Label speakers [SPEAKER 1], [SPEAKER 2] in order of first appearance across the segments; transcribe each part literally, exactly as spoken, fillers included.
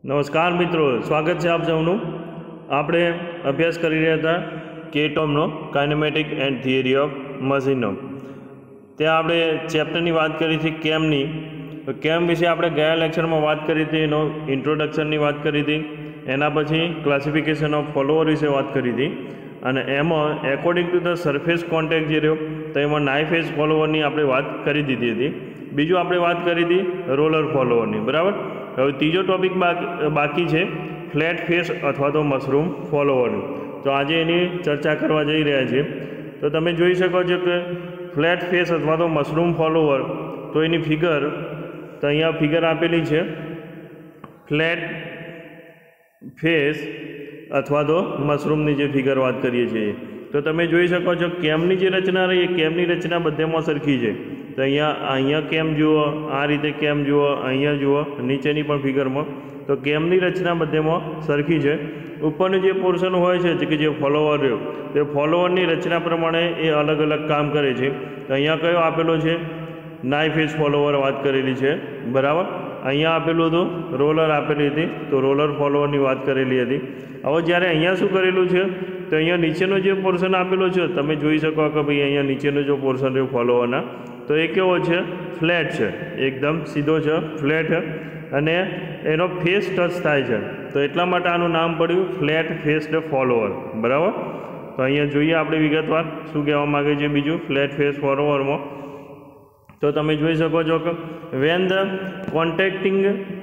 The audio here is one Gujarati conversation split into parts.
[SPEAKER 1] नमस्कार मित्रों, स्वागत है आप सौनु। आपणे अभ्यास करी रह्या था केटॉमनो kinematic and theory of machines. त्या आपणे चेप्टरनी बात करी थी केमनी। तो केम विषे आपणे गया लेक्चर में बात करी थी, एनो इंट्रोडक्शननी बात करी थी, एना पछी क्लासिफिकेशन ऑफ फॉलोअर विषे बात करी थी અને એમાં according to the surface contact જે રહ્યો તો એમાં નાઈ ફેસ ફોલોવરની આપણે વાત કરી દીધી હતી। બીજું આપણે વાત કરી હતી રોલર ફોલોવરની, બરાબર। હવે ત્રીજો ટોપિક બાકી છે ફ્લેટ ફેસ અથવા તો મશરૂમ ફોલોવરનું। તો આજે એની ચર્ચા કરવા જઈ રહ્યા છીએ। તો તમે જોઈ શકો છો કે ફ્લેટ ફેસ અથવા તો મશરૂમ ફોલોવર, તો એની ફિગર તો અહીંયા ફિગર આપેલી છે। ફ્લેટ ફેસ अथवा तो मशरूमनी जे फिगर बात करिए छीए तो तमे जोई शको छो केमनी जे रचना रही है, केमनी रचना बधेमां सरखी है। तो अहींया अहींया केम जुओ, आ रीते केम जुओ, अहींया जुओ, नीचेनी पण फिगरमां तो केमनी रचना बधेमां सरखी है। उपरनुं जे पोर्शन होय छे के जे फॉलोवर रह्यो ते फॉलोवरनी रचना प्रमाणे ए अलग अलग काम करे छे। तो अहींया कयो आपेलो छे? नाई फेस फॉलोवर बात करेली है, बराबर। अहींया आपेलुं हतुं रोलर आपेली हती, तो रोलर फॉलोवरनी बात करेली हती। हवे ज्यारे अहींया शुं करेलुं छे तो अहींया नीचेनो जे पोर्शन आपेलो छे तमे जोई शको के भाई अहींया नीचेनो जो पोर्शन रह्यो फॉलोवरना तो ए केवो छे? फ्लेट छे, एकदम सीधो छे, फ्लेट अने एनो फेस टच थाय छे, तो एटला माटे आनुं नाम पड्युं फ्लेट फेस्ड फॉलोवर, बराबर। तो अहींया जोईए आपणे विगतवार शुं कहेवा मांगे छे बीजुं फ्लेट फेस फॉलोवरमां। तो तमे जोई शको छो के when the contacting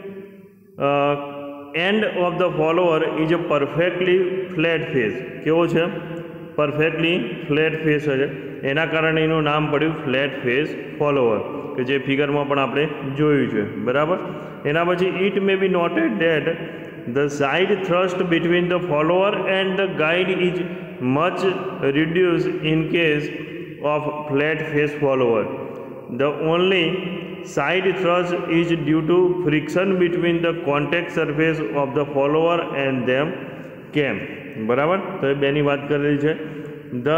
[SPEAKER 1] end of the follower is a perfectly flat face, केवो छे? परफेक्टली फ्लेट फेस है, एना कारणे एनुं नाम पड्युं फ्लेट फेस फॉलोवर के जे फिगर में पण आपणे जोयुं छे, बराबर। एना पछी it may be noted that the side thrust between the follower and the guide is much reduce in case of flat face follower. The only side thrust is due to friction between the contact surface of the follower and them cam, बराबर। तो ये बेनी बात कर रही है। The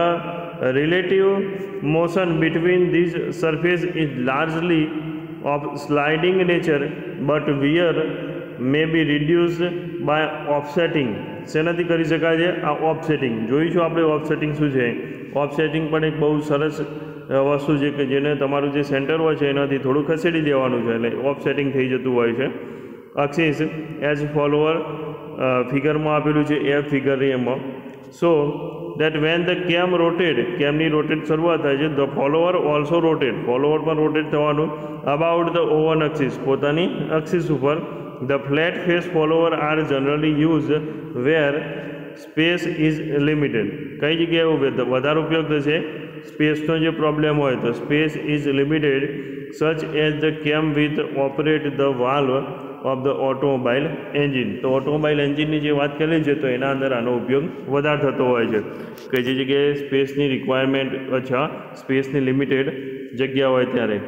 [SPEAKER 1] relative motion between these surface is largely of sliding nature, but wear may be reduced by offsetting। શેનાથી કરી શકાય છે? આ ઓફસેટિંગ જોઈશું આપણે। ઓફસેટિંગ શું છે? ઓફસેટિંગ પણ એક બહુ સરસ वस्तु है कि जेने तमारू जे सेंटर होय छे एनाथी थोड़ुं खसेड़ी देवानुं छे, एटले ऑफसेटिंग थई जतुं होय छे। एक्सिस एज फॉलोवर फिगर में आपेलुं छे ए फिगर एमां। So that when the cam rotate, केमनी रोटेट शरूआत थाय छे, the follower also rotate, follower पण रोटेट थवानुं अबाउट द ओवन एक्सिस, पोतानी एक्सिस उपर। The flat face follower are generally use where space is limited. कई जगह वधारे उपयोग थशे? स्पेसनो जो प्रॉब्लम हो तो space is limited such as the cam with operate the valve of the automobile engine. तो ऑटोमोबाइल एंजीन की बात करें तो एना अंदर आनो उपयोग वधारे थतो होय छे कि जे जगह स्पेसनी रिक्वायरमेंट अच्छा स्पेसनी लिमिटेड जग्या होय त्यारे।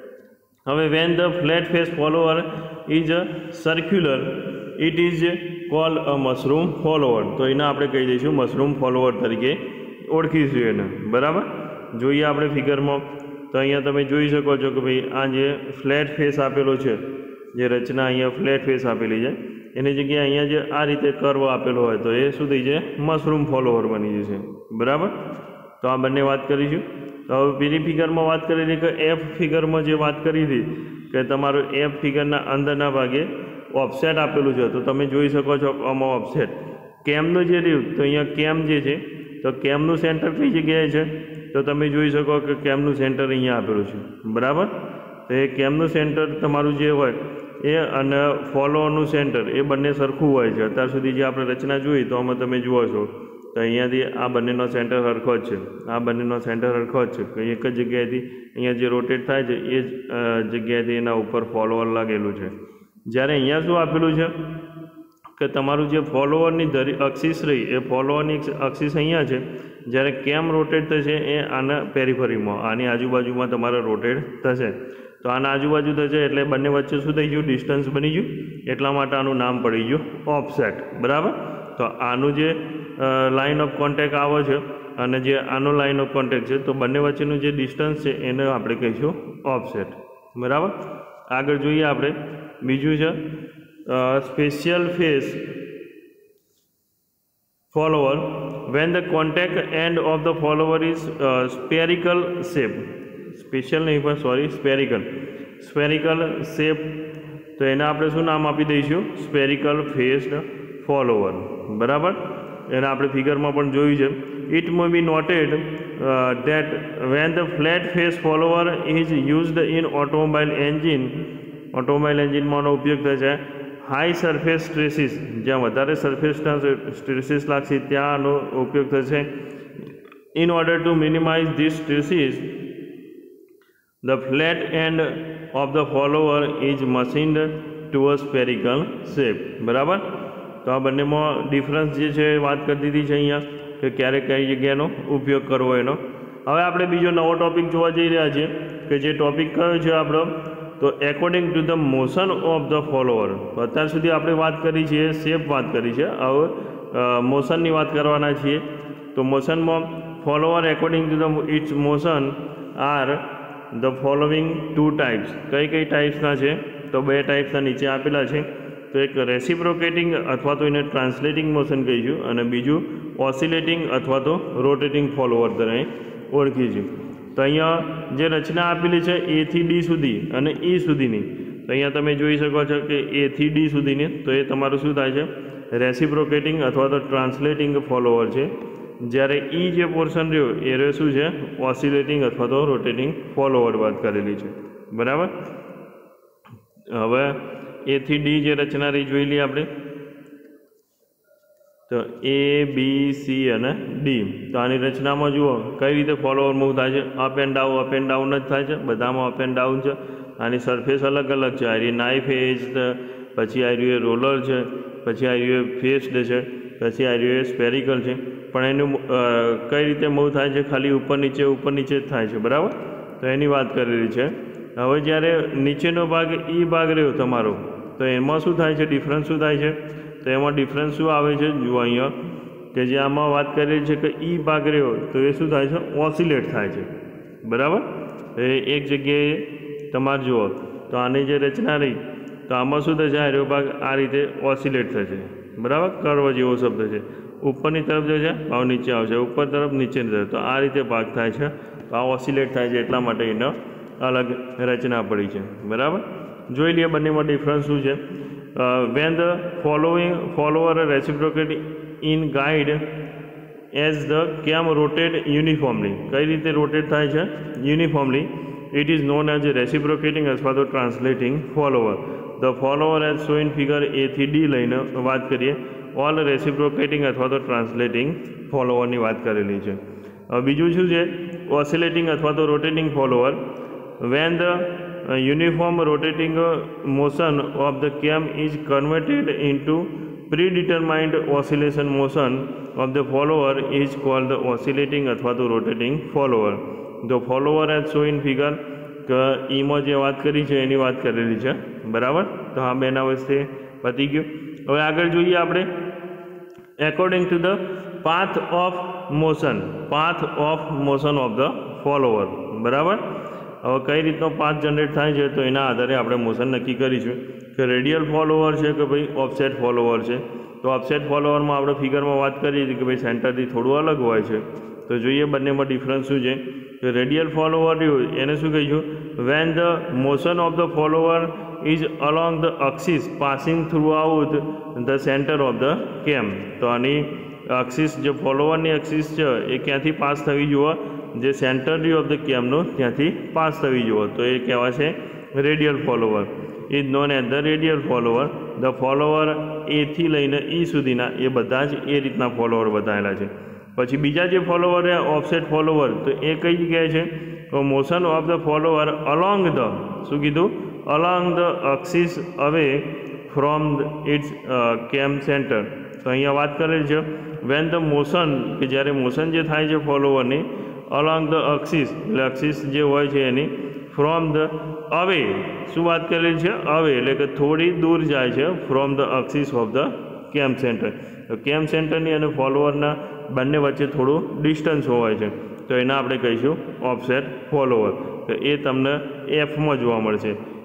[SPEAKER 1] हवे when the flat face follower is circular it is called a mushroom follower. तो एना आपणे कही दईशुं मशरूम फॉलोवर तरीके ओळखीशुं एने, बराबर। જોઈએ આપણે ફિગરમાં તો અહીંયા તમે જોઈ શકો છો કે ભાઈ આ જે ફ્લેટ ફેસ આપેલો છે, જે રચના અહીંયા ફ્લેટ ફેસ આપેલી છે એની જગ્યાએ અહીંયા જે આ રીતે કર્વ આપેલો હોય તો એ શું થઈ જાય? મશરૂમ ફોલોવર બની જશે, બરાબર। તો આ બંને વાત કરીશું। તો હવે પેલી ફિગરમાં વાત કરેલી કે એફ ફિગરમાં જે વાત કરી હતી કે તમારું એફ ફિગરના અંદરના ભાગે ઓફસેટ આપેલું છે, તો તમે જોઈ શકો છો આમાં ઓફસેટ કેમનું જે રહ્યું તો અહીંયા કેમ જે છે તો કેમનું સેન્ટર કઈ જગ્યાએ છે तो तमे जोई शको कि केमनु सेंटर अहींया आपेलुं छे, बराबर। तो ये केमनु सेंटर तमारुं जे होय ए अने फॉलोवरनुं सेंटर ए बंने सरखुं होय छे। अत्यार सुधी जे आपणे रचना जोई तो आमां तमे जुओ छो तो अहींयाथी आ बंनेनो सेंटर सरखो ज छे, आ बंनेनो सेंटर सरखो ज छे कि एक ज जग्याएथी अहींया जे रोटेट थाय छे ए ज जग्याएथी एना उपर फॉलोवर लागेलुं छे। ज्यारे अहींया शुं आपेलुं छे कि तमारुं जे फॉलोवरनी धरी एक्सिस रही ए फॉलोवरनी एक्सिस अहींया छे, જ્યારે કેમ રોટેટ થશે એ આના પેરીફરીમાં આની આજુબાજુમાં તમારે રોટેટ થશે તો આના આજુબાજુ થશે એટલે બંને વચ્ચે શું થઈ ગયું? ડિસ્ટન્સ બની ગયું, એટલા માટે આનું નામ પડી ગયું ઓફસેટ, બરાબર। તો આનું જે લાઇન ઓફ કોન્ટેક્ટ આવે છે અને જે આનો લાઇન ઓફ કોન્ટેક્ટ છે તો બંને વચ્ચેનું જે ડિસ્ટન્સ છે એને આપણે કહીશું ઓફસેટ, બરાબર। આગળ જોઈએ આપણે બીજું છે special phase follower when the contact end of the follower is uh, spherical shape. Special નહીં પણ સોરી સ્પેરિકલ સ્પેરિકલ શેપ, તો એને આપણે શું નામ આપી દઈશું? Spherical faced follower. બરાબર, એને આપણે ફિગરમાં પણ જોયું છે. It may be noted that when the flat face follower is used in automobile engine, automobile એન્જિનમાંનો ઉપયોગ થશે. હાઈ સરફેસ સ્ટ્રેસીસ, જ્યાં વધારે સરફેસના સ્ટ્રેસીસ લાગશે ત્યાં આનો ઉપયોગ થશે. In order to minimize this stresses the flat end of the follower is machined to a spherical shape. બરાબર, તો આ બંનેમાં ડિફરન્સ જે છે વાત કરી દીધી છે અહીંયા કે ક્યારે કઈ જગ્યાનો ઉપયોગ કરવો એનો. હવે આપણે બીજો નવો ટોપિક જોવા જઈ રહ્યા છીએ કે જે ટોપિક કયો છે આપણો? તો according to the motion of the follower. અત્યાર સુધી આપણે વાત કરી છે શેપ વાત કરી છે, હવે મોશનની વાત કરવાના છીએ. તો મોશનમાં follower according to the its motion are the following two types. કઈ કઈ ટાઈપ્સના છે? તો બે ટાઈપ્સના નીચે આપેલા છે. તો એક રેસિપ્રોકેટિંગ અથવા તો એને ટ્રાન્સલેટિંગ મોશન કહીશું, અને બીજું ઓસિલેટિંગ અથવા તો રોટેટિંગ ફોલોવર તરીકે ઓળખીશું. તો અહીંયા જે રચના આપેલી છે એથી ડી સુધી અને ઈ સુધીની, તો અહીંયા તમે જોઈ શકો છો કે એથી ડી સુધીની, તો એ તમારું શું થાય છે? રેસિપ્રોકેટિંગ અથવા તો ટ્રાન્સલેટિંગ ફોલોવર છે. જ્યારે ઈ જે પોર્શન રહ્યો એ રહ્યો શું છે? ઓસિલેટિંગ અથવા તો રોટેટિંગ ફોલોવર વાત કરેલી છે. બરાબર, હવે એથી ડી જે રચના રહી જોઈ લઈએ આપણે. તો એ બી સી અને ડી. તો આની રચનામાં જુઓ કઈ રીતે ફોલોવર મૂવ થાય છે. Up and down, up and down જ થાય છે, બધામાં અપ એન્ડ ડાઉન છે. આની સરફેસ અલગ અલગ છે. આ નાઇફ એજ, પછી આ રહ્યું રોલર છે, પછી આ રહ્યું ફેસ્ડ છે, પછી આ રહ્યું સ્પેરિકલ છે. પણ એનું કઈ રીતે મૂવ થાય છે? ખાલી ઉપર નીચે ઉપર નીચે જ થાય છે. બરાબર, તો એની વાત કરેલી છે. હવે જ્યારે નીચેનો ભાગ ઈ ભાગ રહ્યો તમારો, તો એમાં શું થાય છે? ડિફરન્સ શું થાય છે? તો એમાં ડિફરન્સ શું આવે છે? જુઓ અહીંયા કે જે આમાં વાત કરેલી છે કે ઈ ભાગ રહ્યો તો એ શું થાય છે? ઓસિલેટ થાય છે. બરાબર, એ એક જગ્યાએ તમારે જુઓ તો આની જે રચના રહી તો આમાં શું થશે? આ રહ્યો ભાગ આ રીતે ઓસિલેટ થશે. બરાબર, કર્વ જેવો શબ્દ છે. ઉપરની તરફ જે છે ભાવ નીચે આવશે, ઉપર તરફ નીચેની તરફ, તો આ રીતે ભાગ થાય છે. તો આ ઓસિલેટ થાય છે, એટલા માટે એનો અલગ રચના પડી છે. બરાબર, જોઈ લઈએ બંનેમાં ડિફરન્સ શું છે. When the following follower reciprocate in guide as the cam rotate uniformly. કઈ રીતે રોટેટ થાય છે? Uniformly. It is known as reciprocating અથવા તો translating follower. The follower as show in figure A થી ડી લઈને વાત કરીએ. ઓલ રેસિપ્રોકેટિંગ અથવા તો ટ્રાન્સલેટિંગ ફોલોવરની વાત કરેલી છે. હવે બીજું શું છે? ઓસિલેટિંગ અથવા તો rotating follower. When the uniform rotating motion of the cam is converted into predetermined oscillation motion of the follower is called the oscillating અથવા તો rotating follower. The follower as show in figure, કે ઈમાં જે વાત કરી છે એની વાત કરેલી છે. બરાબર, તો હા બેના વચ્ચે પતી ગયું. હવે આગળ જોઈએ આપણે according to the path of motion, path of motion of the follower. બરાબર, હવે કઈ રીતનો પાથ જનરેટ થાય છે તો એના આધારે આપણે મોશન નક્કી કરીશું કે રેડિયલ ફોલોવર છે કે ભાઈ ઓફસેટ ફોલોવર છે. તો ઓફસેટ ફોલોવરમાં આપણે ફિગરમાં વાત કરીએ છીએ કે ભાઈ સેન્ટરથી થોડું અલગ હોય છે. તો જોઈએ બંનેમાં ડિફરન્સ શું છે. તો રેડિયલ ફોલોવર રહ્યું એને શું કહીશું? When the motion of the follower is along the axis passing through out the centre of the cam. તો આની અક્સિસ જે ફોલોવરની અક્સિસ છે એ ક્યાંથી પાસ થવી જોઈએ? જે સેન્ટર ઓફ ધ કેમનું ત્યાંથી પાસ થવી જોઈએ. તો એ કહેવાય છે radial follower. Is known as the radial follower. The follower એથી લઈને ઈ સુધીના એ બધા જ એ રીતના ફોલોવર બતાવેલા છે. પછી બીજા જે ફોલોવર છે ઓફસેટ ફોલોવર, તો એ કઈ જગ્યાએ છે? તો motion of the follower along the, શું કીધું? Along the axis away from its cam centre. તો અહીંયા વાત કરેલી છે વેન ધ મોશન, કે જ્યારે મોશન જે થાય છે ફોલોવરની અલોંગ ધ અક્સિસ, એટલે અક્સિસ જે હોય છે એની ફ્રોમ ધ અવે, શું વાત કરેલી છે? અવે એટલે કે થોડી દૂર જાય છે from the axis of the cam centre. તો કેમ સેન્ટરની અને ફોલોવરના બંને વચ્ચે થોડું ડિસ્ટન્સ હોય છે, તો એના આપણે કહીશું ઓફસેટ ફોલોવર. તો એ તમને એફમાં જોવા મળશે.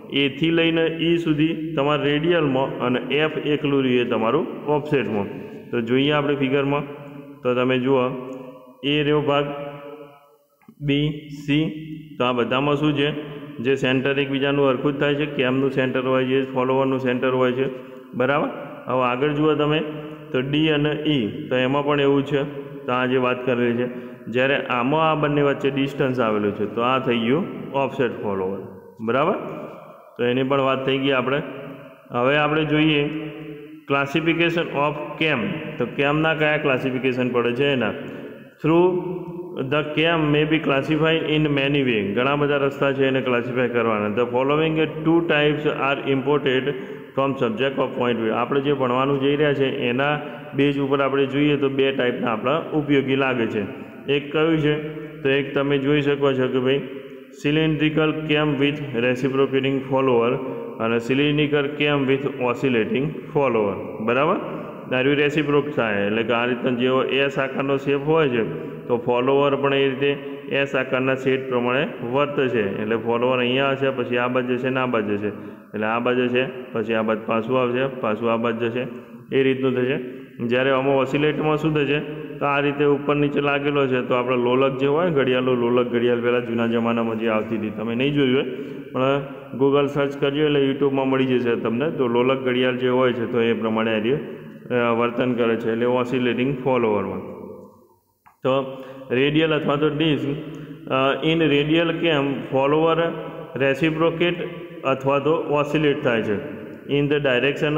[SPEAKER 1] એથી લઈને ઈ સુધી તમારે રેડિયલમાં અને એફ એકલું રહીએ તમારું ઓફસેટમાં. તો જોઈએ આપણે ફિગરમાં, તો તમે જુઓ એ રહ્યો ભાગ, બી, સી. તો આ બધામાં શું છે, જે સેન્ટર એકબીજાનું સરખું જ થાય છે, કેમનું સેન્ટર હોય છે, ફોલોવરનું સેન્ટર હોય છે, બરાબર. હવે આગળ જુઓ તમે, તો ડી અને ઈ, તો એમાં પણ એવું છે. તો આ જે વાત કરેલી છે, જ્યારે આમાં આ બંને વચ્ચે ડિસ્ટન્સ આવેલું છે, તો આ થઈ ગયું ઓફસેટ ફોલોવર, બરાબર. તો એની પણ વાત થઈ ગઈ આપણે. હવે આપણે જોઈએ ક્લાસિફિકેશન ઓફ કેમ. તો કેમના કયા ક્લાસિફિકેશન પડે છે એના through the cam may be classify in many way. ઘણા બધા રસ્તા છે એને ક્લાસિફાઈ કરવાના. The following two types are imported from subject of point view. આપણે જે ભણવાનું જઈ રહ્યા છે એના બેઝ ઉપર આપણે જોઈએ તો બે ટાઈપના આપણા ઉપયોગી લાગે છે. એક કયું છે, તો એક તમે જોઈ શકો છો કે ભાઈ cylindrical cam with reciprocating follower અને cylindrical cam with oscillating follower, બરાબર. દારૂ રેસિપ્રોક થાય એટલે કે આ રીતના જેવો એસ આકારનો શેપ હોય છે તો ફોલોવર પણ એ રીતે એસ આકારના સેટ પ્રમાણે વર્તે છે. એટલે ફોલોવર અહીંયા હશે, પછી આ બાજુ જશે ને આ બાજુ જશે, એટલે આ બાજુ છે પછી આ બાજુ પાછું આવશે, પાછું આ બાજુ જશે, એ રીતનું થશે. જ્યારે આમાં ઓસિલેટમાં શું થશે, તો આ રીતે ઉપર નીચે લાગેલો છે તો આપણે લોલક જે હોય ઘડિયાળો, લોલક ઘડિયાળ પહેલાં જૂના જમાનામાં જે આવતી હતી, તમે નહીં જોયું હોય પણ ગૂગલ સર્ચ કરજો એટલે યુટ્યુબમાં મળી જશે તમને. તો લોલક ઘડિયાળ જે હોય છે તો એ પ્રમાણે આ વર્તન કરે છે, એટલે ઓસિલેટિંગ ફોલોવરમાં. તો રેડિયલ અથવા તો this in radial cam follower reciprocate અથવા તો ઓસિલેટ થાય છે in the direction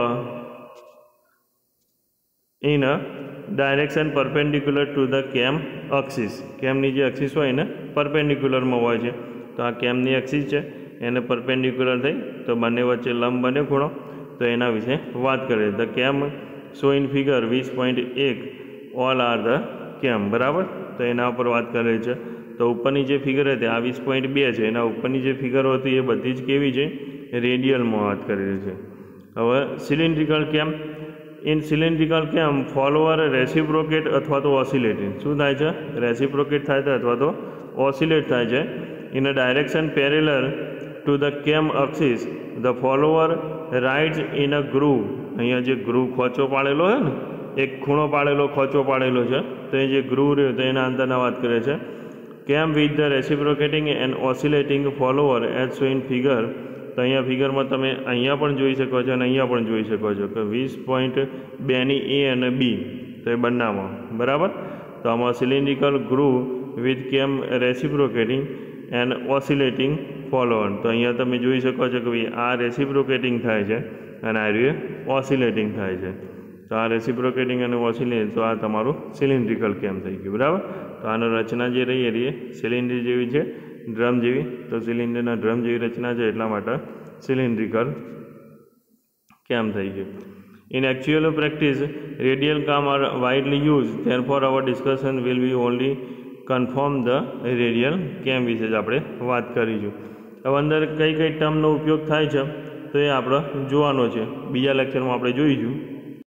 [SPEAKER 1] in a direction perpendicular to the cam axis. કેમની જે અક્સિસ હોય એને પરપેન્ડિક્યુલરમાં હોય છે. તો આ કેમની અક્સિસ છે એને પરપેન્ડિક્યુલર થઈ તો બંને વચ્ચે લંબ બને ખૂણો. તો એના વિશે વાત કરીએ. The cam so in figure વીસ પોઈન્ટ એક ઓલ આર ધ કેમ, બરાબર. તો એના ઉપર વાત કરેલી છે. તો ઉપરની જે ફિગર હતી આ વીસ પોઈન્ટ બે છે, એના ઉપરની જે ફિગરો હતી એ બધી જ કેવી છે, રેડિયલમાં વાત કરેલી છે. હવે cylindrical cam. In cylindrical cam follower reciprocate અથવા તો ઓસિલેટિંગ. શું થાય છે, રેસિપ્રોકેટ થાય છે અથવા તો ઓસિલેટ થાય છે. In a direction parallel to the cam axis the follower rides in a groove. અહીંયા જે ગ્રુવ ખોચો પાડેલો છે ને, એક ખૂણો પાડેલો ખોચો પાડેલો છે, તો એ જે ગ્રુવ રહ્યો તો એના અંદરના વાત કરે છે. Cam with the reciprocating and oscillating follower as show in figure. તો અહીંયા ફિગરમાં તમે અહીંયા પણ જોઈ શકો છો અને અહીંયા પણ જોઈ શકો છો કે વીસ પોઈન્ટ બેની એ અને બી, તો એ બંનેમાં, બરાબર. તો આમાં cylindrical groove with cam reciprocating and oscillating follower. તો અહીંયા તમે જોઈ શકો છો કે ભાઈ આ રેસિપ્રોકેટિંગ થાય છે અને આ રીતે ઓસિલેટિંગ થાય છે. તો આ રેસિપ્રોકેટિંગ અને ઓસિલેટ, તો આ તમારું સિલિન્ડ્રિકલ કેમ થઈ ગયું, બરાબર. તો આનો રચના જે રહી એ રહી સિલિન્ડર જેવી છે, ડ્રમ જેવી. તો સિલિન્ડરના ડ્રમ જેવી રચના છે એટલા માટે સિલિન્ડ્રિકલ કેમ થઈ ગયું. In actual practice radial cam are widely use, therefore our discussion will be only confirm the radial cam વિશે જ આપણે વાત કરીશું. હવે અંદર કઈ કઈ ટર્મનો ઉપયોગ થાય છે તો એ આપણે જોવાનો છે, બીજા લેક્ચરમાં આપણે જોઈશું.